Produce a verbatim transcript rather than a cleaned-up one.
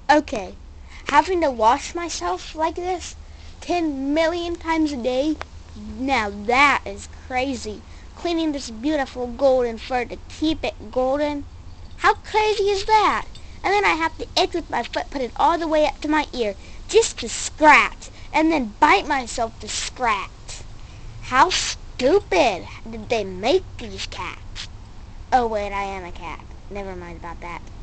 Okay, having to wash myself like this ten million times a day, now that is crazy. Cleaning this beautiful golden fur to keep it golden. How crazy is that? And then I have to itch with my foot, put it all the way up to my ear, just to scratch, and then bite myself to scratch. How stupid did they make these cats? Oh wait, I am a cat. Never mind about that.